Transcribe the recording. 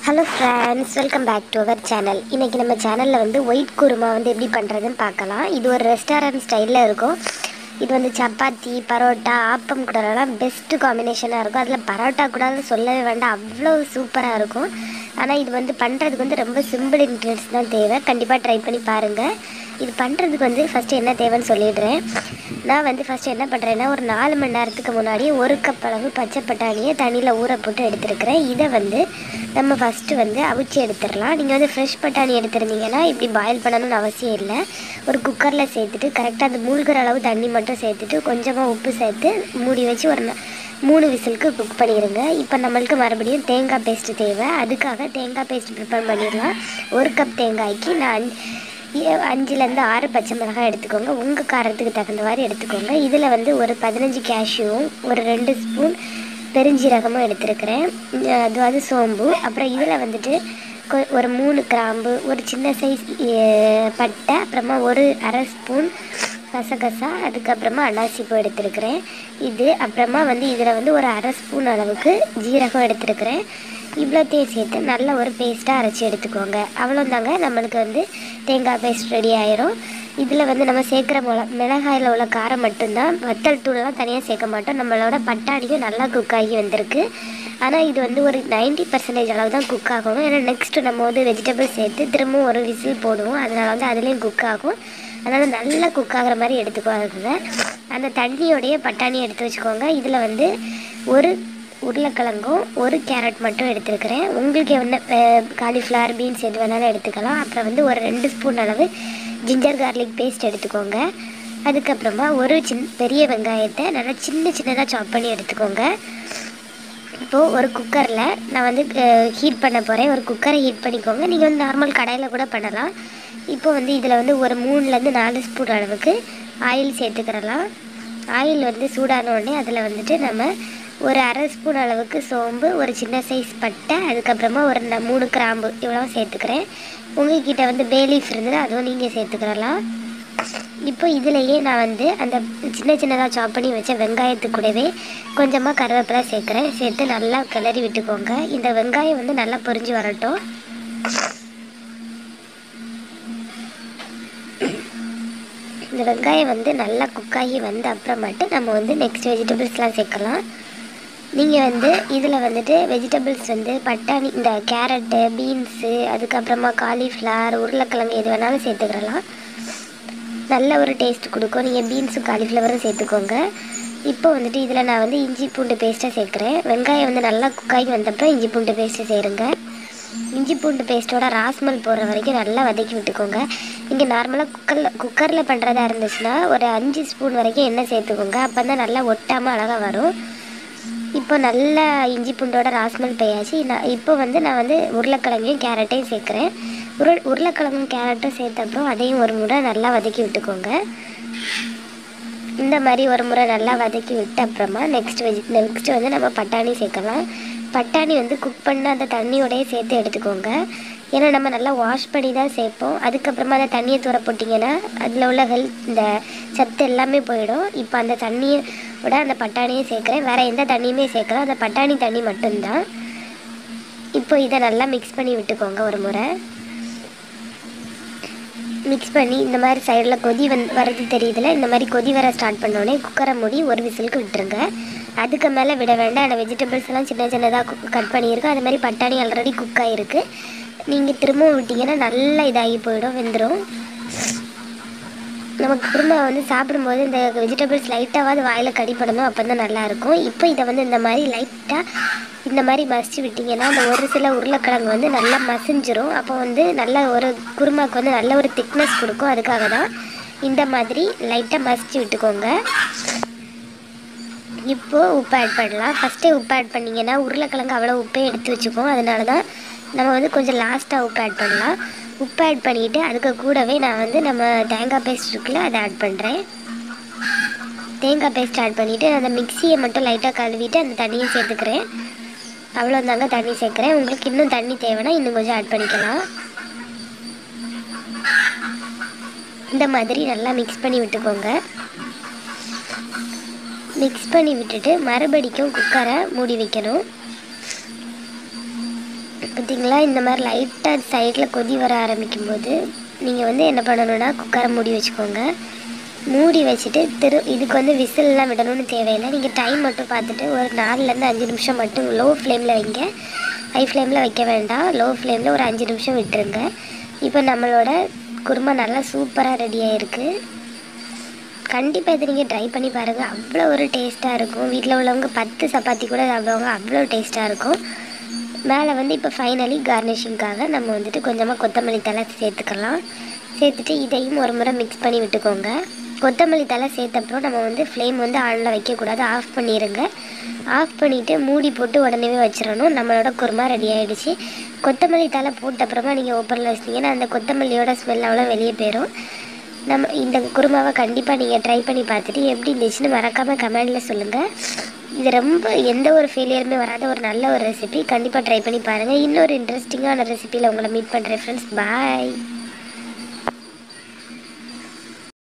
Hello friends, welcome back to our channel. இன்றைக்கி நம்ம சேனலில் வந்து ஒயிட் குருமா வந்து எப்படி பண்ணுறதுன்னு பார்க்கலாம். இது ஒரு ரெஸ்டாரண்ட் ஸ்டைலில் இருக்கும். இது வந்து சப்பாத்தி, பரோட்டா, ஆப்பம் கூடலாம் பெஸ்ட்டு காம்பினேஷனாக இருக்கும். அதில் பரோட்டா கூட சொல்லவே வேண்டாம், அவ்வளோ சூப்பராக இருக்கும். ஆனால் இது வந்து பண்ணுறதுக்கு வந்து ரொம்ப சிம்பிள் இன்க்ரீடியன்ஸ் தான் தேவை. கண்டிப்பாக ட்ரை பண்ணி பாருங்கள். இது பண்ணுறதுக்கு வந்து ஃபஸ்ட்டு என்ன தேவைன்னு சொல்லிடுறேன். நான் வந்து ஃபஸ்ட்டு என்ன பண்ணுறேன்னா, ஒரு 4 மணி நேரத்துக்கு முன்னாடி 1 கப் அளவு பச்சை பட்டாணியை தண்ணியில் ஊற போட்டு எடுத்துருக்கிறேன். இதை வந்து நம்ம ஃபஸ்ட்டு வந்து அவிச்சு எடுத்துடலாம். நீங்கள் வந்து ஃப்ரெஷ் பட்டாணி எடுத்துருந்தீங்கன்னா இப்படி பாயில் பண்ணணும்னு அவசியம் இல்லை. ஒரு குக்கரில் சேர்த்துட்டு கரெக்டாக அந்த மூழ்கிற அளவு தண்ணி மட்டும் சேர்த்துட்டு கொஞ்சமாக உப்பு சேர்த்து மூடி வச்சு ஒரு 3 விசிலுக்கு குக் பண்ணிடுங்க. இப்போ நம்மளுக்கு மறுபடியும் தேங்காய் பேஸ்ட்டு தேவை. அதுக்காக தேங்காய் பேஸ்ட் ப்ரிப்பேர் பண்ணிடலாம். 1 கப் தேங்காய்க்கு நான் 5லேருந்து 6 பச்சை மிளகாய் எடுத்துக்கோங்க. உங்கள் காரத்துக்கு தகுந்த மாதிரி எடுத்துக்கோங்க. இதில் வந்து ஒரு 15 கேஷ்யூவும் ஒரு 2 ஸ்பூன் பெருஞ்சீரகமும் எடுத்துருக்கிறேன். அது சோம்பு. அப்புறம் இதில் வந்துட்டு ஒரு 3 கிராம்பு, ஒரு சின்ன சைஸ் பட்டை, அப்புறமா ஒரு அரை ஸ்பூன் கசகசா, அதுக்கப்புறமா அன்னாசிப்பூ எடுத்துருக்கிறேன். அப்புறமா வந்து இதில் வந்து ஒரு அரை ஸ்பூன் அளவுக்கு ஜீரகம் எடுத்துருக்கிறேன். இவ்வளோத்தையும் சேர்த்து நல்ல ஒரு பேஸ்ட்டாக அரைச்சி எடுத்துக்கோங்க. அவ்வளோதாங்க, நம்மளுக்கு வந்து தேங்காய் பேஸ்ட் ரெடி ஆயிரும். இதில் வந்து நம்ம சேர்க்குற மிளகாயில் உள்ள காரம் மட்டும்தான், வத்தல் தூள்லாம் தனியாக சேர்க்க மாட்டோம். நம்மளோட பட்டாணியும் நல்லா குக் ஆகி வந்திருக்கு. ஆனால் இது வந்து ஒரு 90% அளவு தான் குக் ஆகணும். ஏன்னா நெக்ஸ்ட்டு நம்ம வந்து வெஜிடபிள் சேர்த்து திரும்பவும் ஒரு விசில் போடுவோம். அதனால் வந்து அதுலேயும் குக் ஆகும். அதனால் நல்லா குக் ஆகிற மாதிரி எடுத்துக்கோங்க. அந்த தண்ணியோடைய பட்டாணி எடுத்து வச்சுக்கோங்க. இதில் வந்து ஒரு உருளைக்கிழங்கும் ஒரு கேரட் மட்டும் எடுத்துருக்கிறேன். உங்களுக்கு என்ன காலிஃப்ளவர், பீன்ஸ் எது வேணாலும் எடுத்துக்கலாம். அப்புறம் வந்து ஒரு 2 ஸ்பூன் அளவு ஜிஞ்சர் கார்லிக் பேஸ்ட் எடுத்துக்கோங்க. அதுக்கப்புறமா ஒரு பெரிய வெங்காயத்தை நல்லா சின்னதாக சாப் பண்ணி எடுத்துக்கோங்க. இப்போது ஒரு குக்கரில் நான் வந்து ஹீட் பண்ண போகிறேன். ஒரு குக்கரை ஹீட் பண்ணிக்கோங்க. நீங்கள் வந்து நார்மல் கடாயில் கூட பண்ணலாம். இப்போ வந்து இதில் வந்து ஒரு 3லேருந்து 4 ஸ்பூன் அளவுக்கு ஆயில் சேர்த்துக்கிறலாம். ஆயில் வந்து சூடான உடனே அதில் வந்துட்டு நம்ம ஒரு அரை ஸ்பூன் அளவுக்கு சோம்பு, ஒரு சின்ன சைஸ் பட்டை, அதுக்கப்புறமா ஒரு 3 கிராம்பு இவ்வளோ சேர்த்துக்கிறேன். உங்கள்கிட்ட வந்து பேலீஃப் இருந்ததுன்னா அதுவும் நீங்கள் சேர்த்துக்கிறலாம். இப்போ இதிலையே நான் வந்து அந்த சின்னதாக சாப் பண்ணி வச்ச வெங்காயத்து கூடவே கொஞ்சமாக கருவேப்பிலை சேர்க்குறேன். சேர்த்து நல்லா கிளறி விட்டுக்கோங்க. இந்த வெங்காயம் வந்து நல்லா பொரிஞ்சு வரட்டும். இந்த வெங்காயம் வந்து நல்லா குக்காகி வந்த அப்புறமாட்டு நம்ம வந்து நெக்ஸ்ட் வெஜிடபிள்ஸ்லாம் சேர்க்கலாம். நீங்கள் வந்து இதில் வந்துட்டு வெஜிடபிள்ஸ் வந்து பட்டாணி, இந்த கேரட்டு, பீன்ஸு, அதுக்கப்புறமா காலிஃப்ளவர், உருளைக்கிழங்கு எது வேணாலும் சேர்த்துக்கிறலாம். நல்ல ஒரு டேஸ்ட் கொடுக்கும். நீங்கள் பீன்ஸும் காலிஃப்ளவரும் சேர்த்துக்கோங்க. இப்போ வந்துட்டு இதில் நான் வந்து இஞ்சி பூண்டு பேஸ்ட்டை சேர்க்குறேன். வெங்காயம் வந்து நல்லா குக்காகி வந்தப்போ இஞ்சி பூண்டு பேஸ்ட்டு சேருங்க. இஞ்சி பூண்டு பேஸ்ட்டோட ராஸ்மல் போடுற வரைக்கும் நல்லா வதக்கி விட்டுக்கோங்க. நீங்கள் நார்மலாக குக்கரில் பண்ணுறதா இருந்துச்சுன்னா ஒரு 5 ஸ்பூன் வரைக்கும் எண்ணெய் சேர்த்துக்கோங்க. அப்போ தான் நல்லா ஒட்டாமல் அழகாக வரும். இப்போ நல்லா இஞ்சி பூண்டோட ராஸ்மல் பேயாச்சு. இப்போ வந்து நான் வந்து உருளைக்கிழங்கையும் கேரட்டையும் சேர்க்குறேன். உருளைக்கிழங்கும் கேரட்டும் சேர்த்தப்பறம் அதையும் ஒரு முறை நல்லா வதக்கி விட்டுக்கோங்க. இந்த மாதிரி ஒரு முறை நல்லா வதக்கி விட்ட அப்புறமா நெக்ஸ்ட்டு வந்து நம்ம பட்டாணி சேர்க்கலாம். பட்டாணி வந்து குக் பண்ண அந்த தண்ணியோடையே சேர்த்து எடுத்துக்கோங்க. ஏன்னா நம்ம நல்லா வாஷ் பண்ணி தான் சேர்ப்போம். அதுக்கப்புறமா அந்த தண்ணியை தூர போட்டிங்கன்னா அதில் உள்ள இந்த சத்து எல்லாமே போயிடும். இப்போ அந்த தண்ணியோட அந்த பட்டாணியை சேர்க்குறேன். வேறு எந்த தண்ணியுமே சேர்க்கலாம், அந்த பட்டாணி தண்ணி மட்டும்தான். இப்போ இதை நல்லா மிக்ஸ் பண்ணி விட்டுக்கோங்க. ஒரு முறை மிக்ஸ் பண்ணி இந்த மாதிரி சைடில் கொதி வரது தெரியுதுல, இந்த மாதிரி கொதி வர ஸ்டார்ட் பண்ணோடனே குக்கரை மூடி ஒரு விசிலுக்கு விட்டுருங்க. அதுக்கு மேலே விட வேண்டாம். அந்த வெஜிடபிள்ஸ் எல்லாம் சின்னதாக கட் பண்ணியிருக்கு. அது மாதிரி பட்டாணி ஆல்ரெடி குக் ஆகிருக்கு. நீங்கள் திரும்பவும் விட்டிங்கன்னா நல்லா இதாகி போயிடும், வெந்துடும். நமக்கு குருமா வந்து சாப்பிடும்போது இந்த வெஜிடபிள்ஸ் லைட்டாவது வாயில் கடிப்படணும், அப்போ தான் நல்லாயிருக்கும். இப்போ இதை வந்து இந்த மாதிரி லைட்டாக இந்த மாதிரி மசிச்சு விட்டிங்கன்னா அந்த ஒரு சில உருளைக்கிழங்கு வந்து நல்லா மசிஞ்சிரும். அப்போ வந்து நல்ல ஒரு குருமாவுக்கு வந்து நல்ல ஒரு திக்னஸ் கொடுக்கும். அதுக்காக தான் இந்த மாதிரி லைட்டாக மசிச்சு விட்டுக்கோங்க. இப்போது உப்பு ஆட் பண்ணலாம். ஃபஸ்ட்டே உப்பு ஆட் பண்ணிங்கன்னா உருளைக்கிழங்கு அவ்வளோ உப்பே எடுத்து வச்சுக்கோம். அதனால தான் நம்ம வந்து கொஞ்சம் லாஸ்ட்டாக உப்பு ஆட் பண்ணலாம். உப்பு ஆட் பண்ணிவிட்டு அதுக்கு கூடவே நான் வந்து நம்ம தேங்காய் பேஸ்ட் இருக்குல்ல, அதை ஆட் பண்ணுறேன். தேங்காய் பேஸ்ட் ஆட் பண்ணிவிட்டு அந்த மிக்சியை மட்டும் லைட்டாக கழுவிட்டு அந்த தண்ணியை சேர்த்துக்கிறேன். அவ்வளோதாங்க, தண்ணி சேர்க்குறேன். உங்களுக்கு இன்னும் தண்ணி தேவைன்னா இன்னும் கொஞ்சம் ஆட் பண்ணிக்கலாம். இந்த மாதிரி நல்லா மிக்ஸ் பண்ணி விட்டுக்கோங்க. மிக்ஸ் பண்ணி விட்டுட்டு மறுபடிக்கும் குக்கரை மூடி வைக்கணும். பார்த்திங்களா, இந்த மாதிரி லைட்டாக சைடில் கொதி வர ஆரம்பிக்கும்போது நீங்கள் வந்து என்ன பண்ணணுன்னா குக்கரை மூடி வச்சுக்கோங்க. மூடி வச்சுட்டு இதுக்கு வந்து விசில்லாம் விடணும்னு தேவையில்லை. நீங்கள் டைம் மட்டும் பார்த்துட்டு ஒரு 4லேருந்து 5 நிமிஷம் மட்டும் லோ ஃப்ளேமில் வைங்க. ஹை ஃப்ளேமில் வைக்க வேண்டாம். லோ ஃப்ளேமில் ஒரு 5 நிமிஷம் விட்டுருங்க. இப்போ நம்மளோட குருமா நல்லா சூப்பராக ரெடி ஆகிருக்கு. கண்டிப்பாக இதை நீங்கள் ட்ரை பண்ணி பாருங்கள். அவ்வளோ ஒரு டேஸ்ட்டாக இருக்கும். வீட்டில் உள்ளவங்க 10 சப்பாத்தி கூட சாப்பிடுவாங்க. அவ்வளோ டேஸ்ட்டாக இருக்கும். மேலே வந்து இப்போ ஃபைனலி கார்னிஷிங்காக நம்ம வந்துட்டு கொஞ்சமாக கொத்தமல்லி தழை சேர்த்துக்கலாம். சேர்த்துட்டு இதையும் ஒரு முறை மிக்ஸ் பண்ணி விட்டுக்கோங்க. கொத்தமல்லி தழை சேர்த்தப்புறம் நம்ம வந்து ஃப்ளேம் வந்து ஆனில் வைக்கக்கூடாது, ஆஃப் பண்ணிடுங்க. ஆஃப் பண்ணிவிட்டு மூடி போட்டு உடனே வச்சிடணும். நம்மளோட குருமா ரெடி ஆகிடுச்சு. கொத்தமல்லி தழை போட்டப்புறமா நீங்கள் ஓப்பனில் வச்சிட்டிங்கன்னா அந்த கொத்தமல்லியோட ஸ்மெல் அவ்வளோ வெளியே போயிடும். நம்ம இந்த குருமாவை கண்டிப்பாக நீங்கள் ட்ரை பண்ணி பார்த்துட்டு எப்படி இருந்துச்சுன்னு மறக்காமல் கமெண்டில் சொல்லுங்கள். இது ரொம்ப எந்த ஒரு ஃபெயிலியருமே வராத ஒரு நல்ல ஒரு ரெசிபி. கண்டிப்பாக ட்ரை பண்ணி பாருங்கள். இன்னொரு இன்ட்ரெஸ்டிங்கான ரெசிபியில் உங்களை மீட் பண்ணுறேன் ஃப்ரெண்ட்ஸ். பாய்.